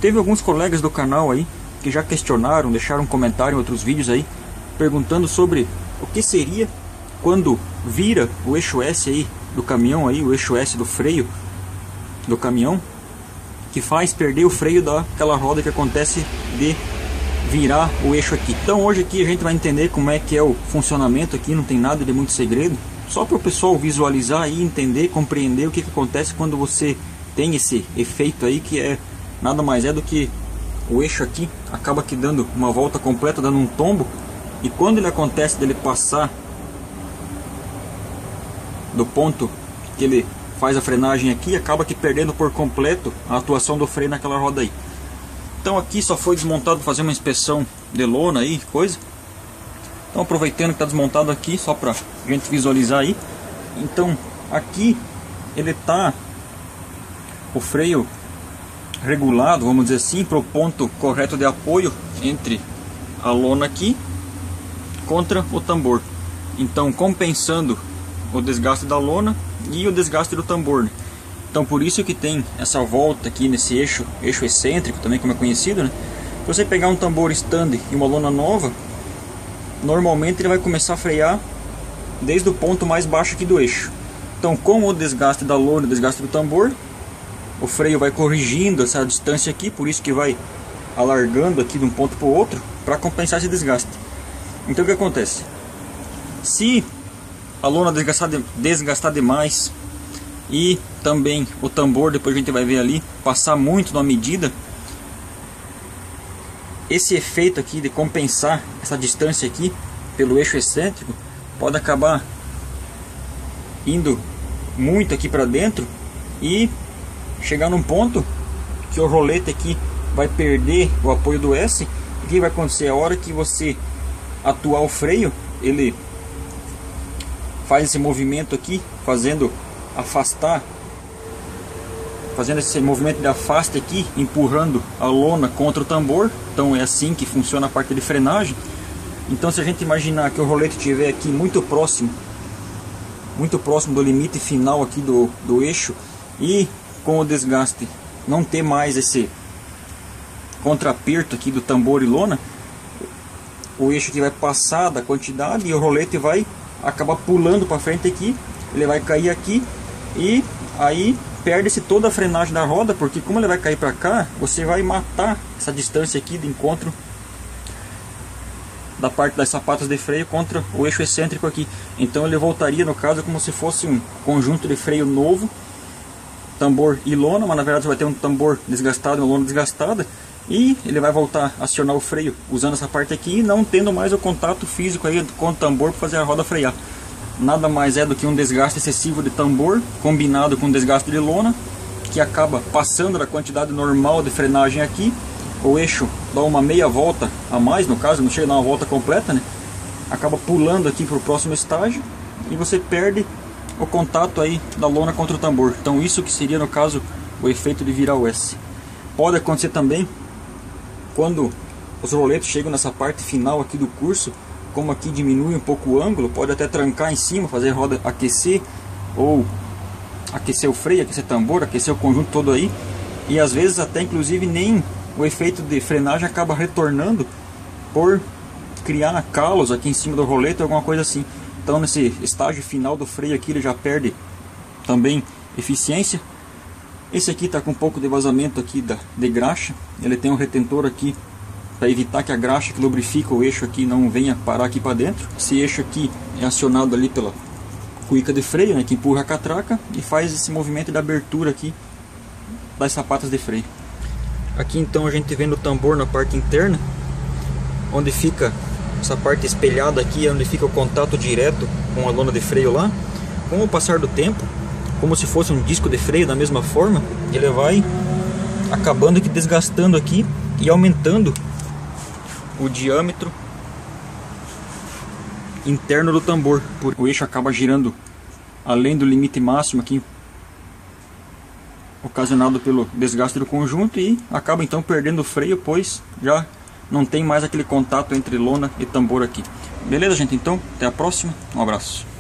Teve alguns colegas do canal aí que já questionaram, deixaram um comentário em outros vídeos aí, perguntando sobre o que seria quando vira o eixo S aí do caminhão aí, o eixo S do freio do caminhão, que faz perder o freio daquela roda que acontece de virar o eixo aqui. Então hoje aqui a gente vai entender como é que é o funcionamento aqui, não tem nada de muito segredo, só para o pessoal visualizar e entender, compreender o que acontece quando você tem esse efeito aí, que é nada mais é do que o eixo aqui acaba aqui dando uma volta completa, dando um tombo, e quando ele acontece dele passar do ponto que ele faz a frenagem aqui, acaba aqui perdendo por completo a atuação do freio naquela roda aí. Então aqui só foi desmontado para fazer uma inspeção de lona aí, coisa. Então aproveitando que está desmontado aqui, só para a gente visualizar aí. Então aqui ele tá o freio regulado, vamos dizer assim, para o ponto correto de apoio entre a lona aqui contra o tambor. Então compensando o desgaste da lona e o desgaste do tambor, né? Então por isso que tem essa volta aqui nesse eixo excêntrico também, como é conhecido, né? Se você pegar um tambor stand e uma lona nova, normalmente ele vai começar a frear desde o ponto mais baixo aqui do eixo. Então com o desgaste da lona e o desgaste do tambor, o freio vai corrigindo essa distância aqui, por isso que vai alargando aqui de um ponto para o outro, para compensar esse desgaste. Então o que acontece? Se a lona desgastar demais e também o tambor, depois a gente vai ver ali, passar muito na medida, esse efeito aqui de compensar essa distância aqui pelo eixo excêntrico pode acabar indo muito aqui para dentro e chegar num ponto que o rolete aqui vai perder o apoio do S. O que vai acontecer? A hora que você atuar o freio, ele faz esse movimento aqui, fazendo esse movimento de afaste aqui, empurrando a lona contra o tambor. Então é assim que funciona a parte de frenagem. Então se a gente imaginar que o rolete estiver aqui muito próximo do limite final aqui do eixo, e com o desgaste não ter mais esse contraperto aqui do tambor e lona, o eixo aqui vai passar da quantidade e o rolete vai acabar pulando para frente aqui, ele vai cair aqui e aí perde-se toda a frenagem da roda, porque como ele vai cair para cá, você vai matar essa distância aqui de encontro da parte das sapatas de freio contra o eixo excêntrico aqui. Então ele voltaria, no caso, como se fosse um conjunto de freio novo, tambor e lona, mas na verdade você vai ter um tambor desgastado e uma lona desgastada, e ele vai voltar a acionar o freio usando essa parte aqui, não tendo mais o contato físico aí com o tambor para fazer a roda frear. Nada mais é do que um desgaste excessivo de tambor combinado com desgaste de lona, que acaba passando da quantidade normal de frenagem aqui. O eixo dá uma meia volta a mais, no caso, não chega a dar uma volta completa, né? Acaba pulando aqui para o próximo estágio e você perde o contato aí da lona contra o tambor. Então isso que seria, no caso, o efeito de virar o S. Pode acontecer também quando os roletes chegam nessa parte final aqui do curso, como aqui diminui um pouco o ângulo, pode até trancar em cima, fazer a roda aquecer, ou aquecer o freio, aquecer o tambor, aquecer o conjunto todo aí, e às vezes até inclusive nem o efeito de frenagem acaba retornando por criar calos aqui em cima do rolete ou alguma coisa assim. Então nesse estágio final do freio aqui ele já perde também eficiência. Esse aqui está com um pouco de vazamento aqui de graxa, ele tem um retentor aqui para evitar que a graxa que lubrifica o eixo aqui não venha parar aqui para dentro. Esse eixo aqui é acionado ali pela cuíca de freio, né, que empurra a catraca e faz esse movimento de abertura aqui das sapatas de freio. Aqui então a gente vê no tambor na parte interna, onde fica essa parte espelhada aqui, onde fica o contato direto com a lona de freio lá. Com o passar do tempo, como se fosse um disco de freio da mesma forma, ele vai acabando aqui, desgastando aqui e aumentando o diâmetro interno do tambor. O eixo acaba girando além do limite máximo aqui, ocasionado pelo desgaste do conjunto, e acaba então perdendo o freio, pois já não tem mais aquele contato entre lona e tambor aqui. Beleza, gente? Então, até a próxima. Um abraço.